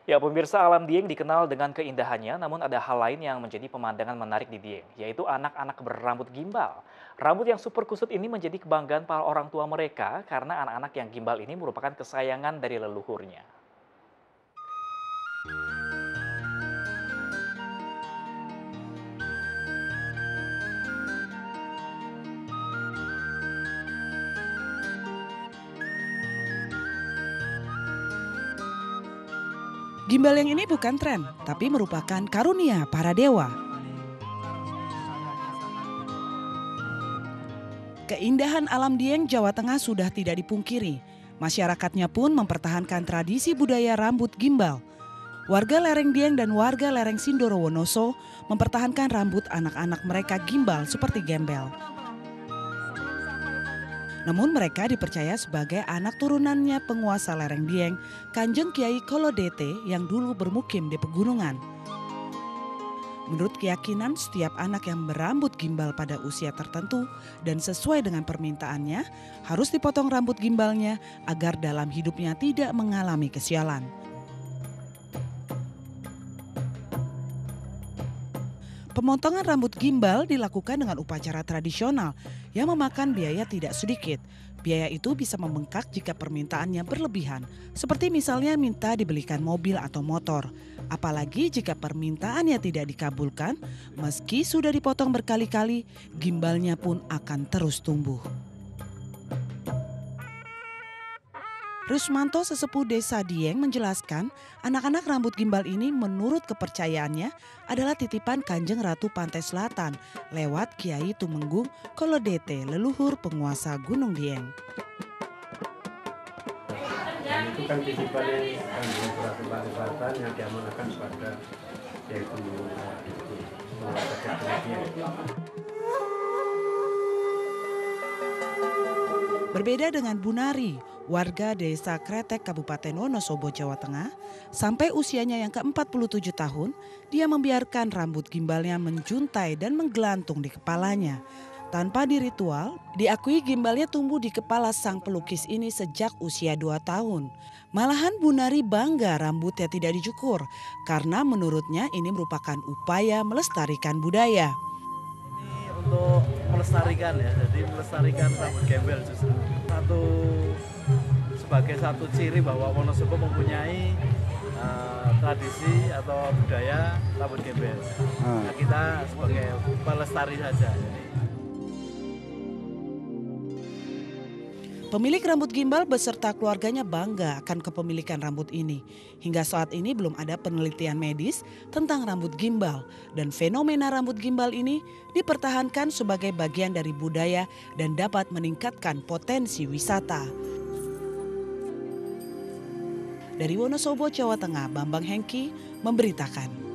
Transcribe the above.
Ya, pemirsa, alam Dieng dikenal dengan keindahannya, namun ada hal lain yang menjadi pemandangan menarik di Dieng, yaitu anak-anak berambut gimbal. Rambut yang super kusut ini menjadi kebanggaan para orang tua mereka karena anak-anak yang gimbal ini merupakan kesayangan dari leluhurnya. Gimbal yang ini bukan tren, tapi merupakan karunia para dewa. Keindahan alam Dieng, Jawa Tengah sudah tidak dipungkiri. Masyarakatnya pun mempertahankan tradisi budaya rambut gimbal. Warga lereng Dieng dan warga lereng Sindoro Wonoso mempertahankan rambut anak-anak mereka gimbal seperti gembel. Namun mereka dipercaya sebagai anak turunannya penguasa lereng Dieng, Kanjeng Kiai Kolodete yang dulu bermukim di pegunungan. Menurut keyakinan, setiap anak yang berambut gimbal pada usia tertentu dan sesuai dengan permintaannya harus dipotong rambut gimbalnya agar dalam hidupnya tidak mengalami kesialan. Pemotongan rambut gimbal dilakukan dengan upacara tradisional yang memakan biaya tidak sedikit. Biaya itu bisa membengkak jika permintaannya berlebihan, seperti misalnya minta dibelikan mobil atau motor. Apalagi jika permintaannya tidak dikabulkan, meski sudah dipotong berkali-kali, gimbalnya pun akan terus tumbuh. Rusmanto, sesepuh desa Dieng, menjelaskan anak-anak rambut gimbal ini menurut kepercayaannya adalah titipan Kanjeng Ratu Pantai Selatan lewat Kiai Tumenggung Kolodete, leluhur penguasa Gunung Dieng. Dan itu kan titipan Kanjeng Ratu Pantai Selatan yang diamanahkan kepada Kiai Tumenggung itu penguasa Gunung Dieng. Berbeda dengan Bunari, warga desa Kretek Kabupaten Wonosobo, Jawa Tengah, sampai usianya yang ke-47 tahun, dia membiarkan rambut gimbalnya menjuntai dan menggelantung di kepalanya. Tanpa diritual, diakui gimbalnya tumbuh di kepala sang pelukis ini sejak usia 2 tahun. Malahan Bunari bangga rambutnya tidak dicukur, karena menurutnya ini merupakan upaya melestarikan budaya. Untuk melestarikan ya, jadi melestarikan rambut gembel justru sebagai satu ciri bahwa Wonosobo mempunyai tradisi atau budaya rambut gembel. Nah, kita sebagai pelestari saja. Pemilik rambut gimbal beserta keluarganya bangga akan kepemilikan rambut ini. Hingga saat ini belum ada penelitian medis tentang rambut gimbal, dan fenomena rambut gimbal ini dipertahankan sebagai bagian dari budaya dan dapat meningkatkan potensi wisata. Dari Wonosobo, Jawa Tengah, Bambang Hengki memberitakan.